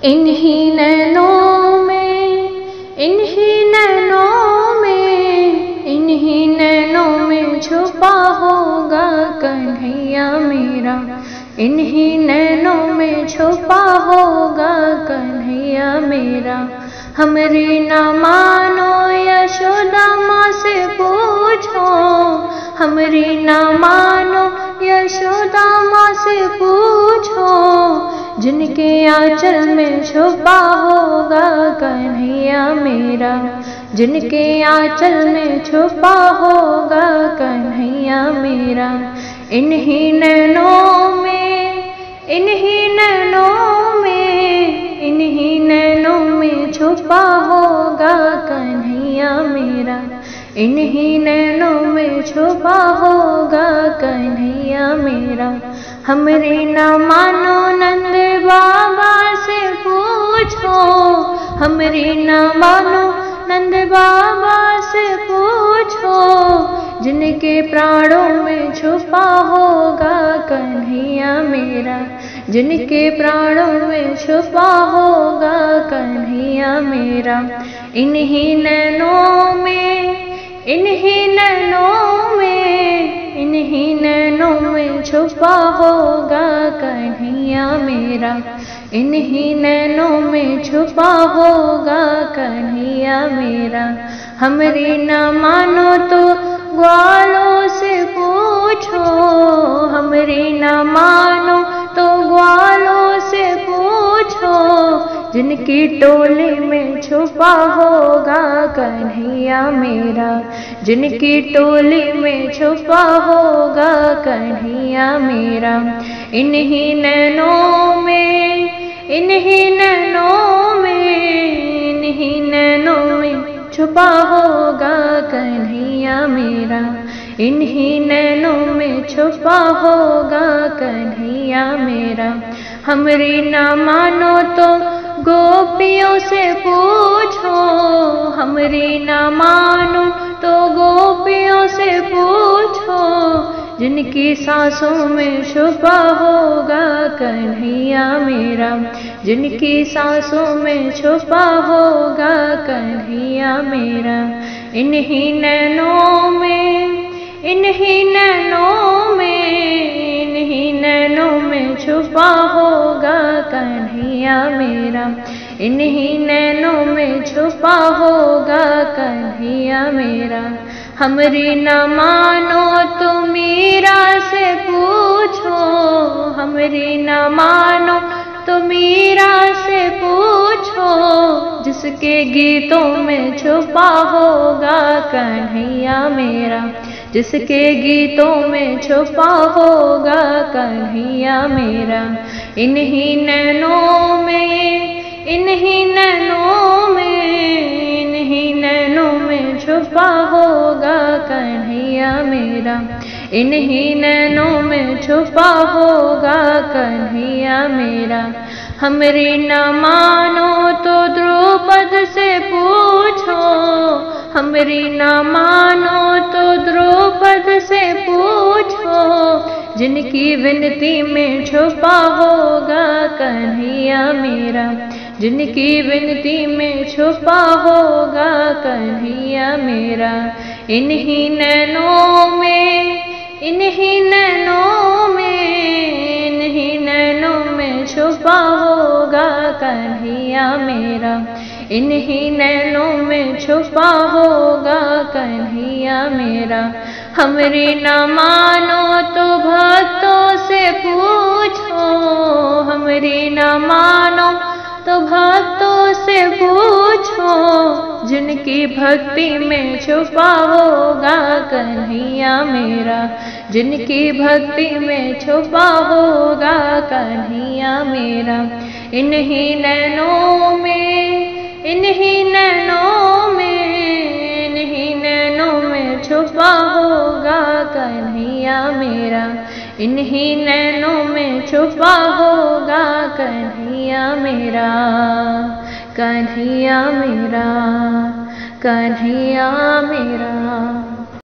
इन्हीं नैनों में, इन्हीं नैनों में, इन्हीं नैनों में छुपा होगा कन्हैया मेरा। इन्हीं नैनों में छुपा होगा कन्हैया मेरा। हमरी ना मानो यशोदा माँ से पूछो, हमरी ना मानो यशोदा माँ से पूछो, जिनके आंचल में छुपा होगा कन्हैया मेरा। जिनके आंचल में छुपा होगा कन्हैया मेरा। इन्हीं नैनों में, इन्हीं नैनों में, इन्हीं नैनों में छुपा होगा कन्हैया मेरा। इन्हीं नैनों में छुपा होगा कन्हैया मेरा। हमरी ना मानो नंद बाबा से पूछो, हमरी ना मानो नंद बाबा से पूछो, जिनके प्राणों में छुपा होगा कन्हैया मेरा। जिनके प्राणों में छुपा होगा कन्हैया मेरा। इन्हीं नैनों में, इन्हीं नैनों में, इन्हीं नैनों में छुपा होगा कन्हैया मेरा। इन्हीं नैनों में छुपा होगा कन्हैया मेरा। हमरी ना मानो तो ग्वालों से पूछो, हमरी ना मानो तो ग्वालों से पूछो, जिनकी टोली में छुपा होगा कन्हैया मेरा। जिनकी टोली में छुपा होगा कन्हैया मेरा। इन्हीं नैनों में, इन्हीं नैनों में, इन्हीं नैनों में छुपा होगा कन्हैया मेरा। इन्हीं नैनों में छुपा होगा कन्हैया मेरा। हमरी ना मानो तो गोपियों से पूछो, हमरी ना मानो तो गोपियों से पूछो, जिनकी सांसों में छुपा होगा कन्हैया मेरा। जिनकी सांसों में छुपा होगा कन्हैया मेरा। इन्हीं नैनों में, इन्हीं नैनों में, इन्हीं नैनों में छुपा होगा कन्हैया मेरा। इन्हीं नैनों में छुपा होगा कन्हैया मेरा। हमरी ना मानो तो मीरा से पूछो, हमरी ना मानो तो मीरा से पूछो, जिसके गीतों में छुपा होगा कन्हैया मेरा। जिसके गीतों में छुपा होगा कन्हैया मेरा। इन्हीं नैनों में, इन्हीं नैनों में, इन्हीं नैनों में छुपा होगा कन्हैया मेरा। इन्हीं नैनों में छुपा होगा कन्हैया मेरा। हमरी ना मानो तो द्रुपद से पूछो, हमरी ना मानो तो द्रुपद से पूछो, जिनकी विनती में छुपा होगा कन्हैया मेरा। जिनकी विनती में छुपा होगा कन्हैया मेरा। इन्हीं नैनों में, इन्हीं नैनों में, इन्हीं नैनों में छुपा होगा कन्हैया मेरा। इन्हीं नैनों में छुपा होगा कन्हैया मेरा। हमरी ना मानो तो भक्तों से पूछो, हमरी ना मानो तो भक्तों से पूछो, जिनकी भक्ति में छुपा होगा कन्हैया मेरा। जिनकी भक्ति में छुपा होगा कन्हैया मेरा। इन्हीं नैनों में, इन्हीं नैनों में, इन्हीं नैनों में छुपा होगा कन्हैया मेरा। इन्हीं नैनों में छुपा होगा कन्हैया मेरा। कन्हैया मेरा, कन्हैया मेरा।